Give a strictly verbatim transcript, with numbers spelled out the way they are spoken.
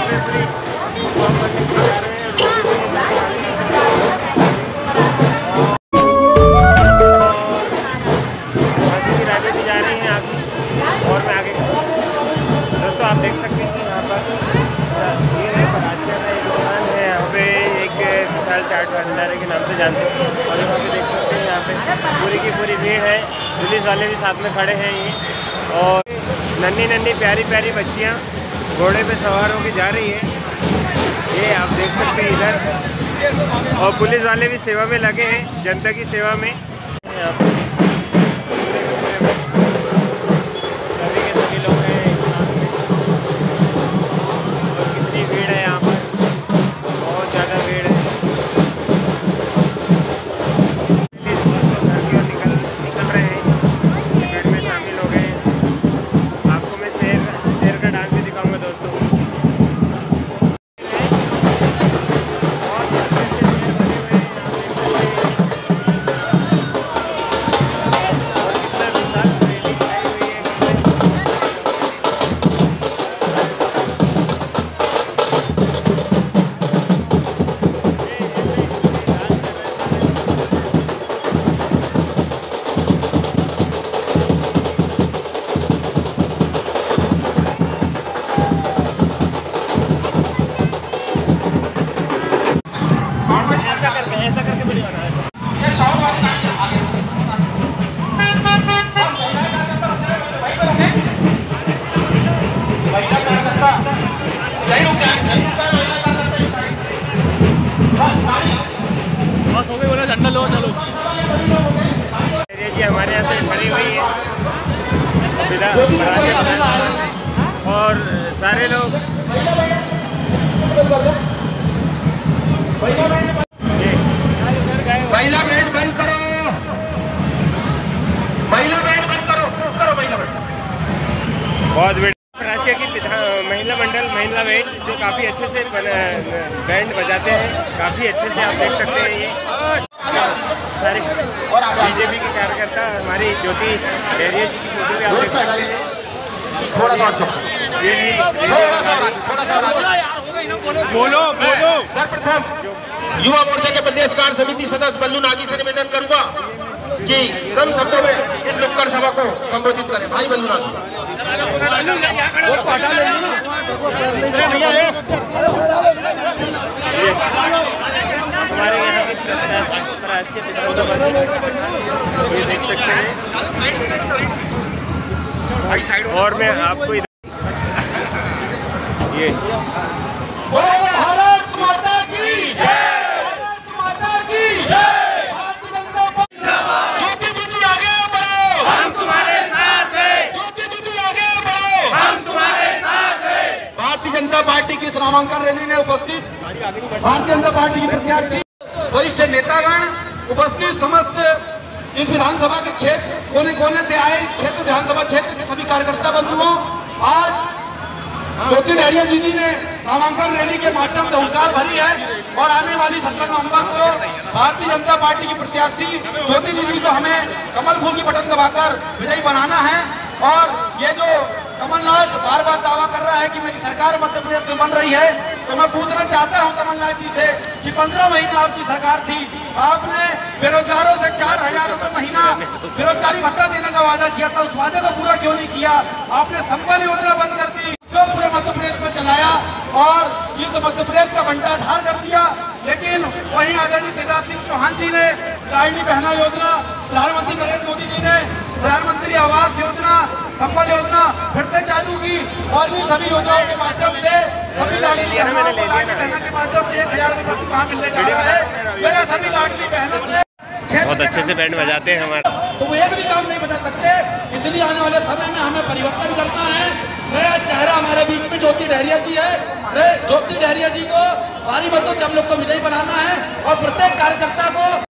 पे पूरी फॉर्म भरने के जा रहे हैं। बस की राइडें भी जा रही हैं आगे, और मैं आगे दोस्तों आप देख सकते हैं यहाँ पर ये परासिया का एक दुकान है। यहाँ पे एक विशाल चाट भंडार के नाम से जानते हैं, और यहाँ पे देख सकते हैं यहाँ पे पूरी की पूरी भीड़ है। पुलिस वाले भी साथ में खड़े हैं ये, और नन्ही नन्ही प्यारी प्यारी बच्चियाँ घोड़े पे सवार होकर जा रही है, ये आप देख सकते हैं इधर। और पुलिस वाले भी सेवा में लगे हैं, जनता की सेवा में। यहाँ पर सभी के सभी लोग हैं एक साथ में, और कितनी भीड़ है यहाँ पर, बहुत ज़्यादा भीड़ है। पुलिस दोस्तों घर की ओर निकल निकल रहे हैं, भीड़ में शामिल हो गए। आपको मैं शेर शेर का डांस भी दिखाऊंगा दोस्तों। बस हो गई, बोला झंडा लो चलो। जी हमारे यहाँ से खड़ी हुई है और सारे लोग महिला बैंड बंद करो, महिला बैंड बंद करो, करो महिला बैंड। बहुत भीड़। परासिया की महिला मंडल महिला बैंड जो काफ़ी अच्छे से बैंड बजाते हैं, काफ़ी अच्छे से आप देख सकते हैं। ये सारे बीजेपी के कार्यकर्ता, हमारी ज्योति डेरिया जी की फोटो भी आप देख सकते हैं। थोड़ा सा बोलो बोलो। सर्वप्रथम युवा मोर्चा के प्रदेश कार्य समिति सदस्य बल्लू नागी से निवेदन करूंगा कि कम शब्दों में इस नुक्कड़ सभा को संबोधित करें। भाई बल्लू नागी। हमारे यहाँ के परासिया ये देख सकते हैं, और मैं आपको ये भारत माता की जय, भारत माता की जय, भारतीय जनता पार्टी ज्योति दीदी आगे बढ़ो, हम तुम्हारे साथ हैं, ज्योति दीदी आगे बढ़ो, हम तुम्हारे साथ हैं। भारतीय जनता पार्टी की इस नामांकन रैली में उपस्थित भारतीय जनता पार्टी की प्रत्याशी वरिष्ठ नेतागण, उपस्थित समस्त इस विधानसभा के क्षेत्र कोने कोने से आए क्षेत्र विधानसभा क्षेत्र के सभी कार्यकर्ता बंधुओं, आज ज्योति डेरिया दीदी ने नामांकन रैली के माध्यम से हुंकार भरी है, और आने वाली सत्रह नवंबर को भारतीय जनता पार्टी की प्रत्याशी ज्योति दीदी को हमें कमल फूल की बटन दबाकर विजयी बनाना है। और ये जो कमलनाथ बार बार दावा कर रहा है कि मेरी सरकार मध्य प्रदेश में बन रही है, तो मैं पूछना चाहता हूं कमलनाथ जी से कि पंद्रह महीने आपकी सरकार थी, आपने बेरोजगारों से चार हजार रुपए महीना बेरोजगारी भत्ता देने का वादा किया था, उस वादे को पूरा क्यों नहीं किया? आपने संबल योजना बंद कर दी जो पूरे मध्य प्रदेश में चलाया, और ये तो मध्य प्रदेश का बंटाधार कर दिया। लेकिन वहीं आदरणीय शिवराज सिंह चौहान जी ने लाडली बहना योजना, प्रधानमंत्री नरेंद्र मोदी जी ने प्रधानमंत्री आवास योजना, संबल योजना फिर से चालू की, और भी सभी योजनाओं के माध्यम से सभी लाडली बहना के माध्यम से एक हजार रुपये कहाँ मिलने जा रहा है। मेरा सभी लाडली बहनों से बहुत अच्छे से बैंड बजाते हैं हमारे, तो वो एक भी काम नहीं बजा सकते। इसलिए आने वाले समय में हमें परिवर्तन करना है। नया चेहरा हमारे बीच में ज्योति डेरिया जी है। अरे ज्योति डेरिया जी को भारी मतों से हम लोग को विजयी बनाना है, और प्रत्येक कार्यकर्ता को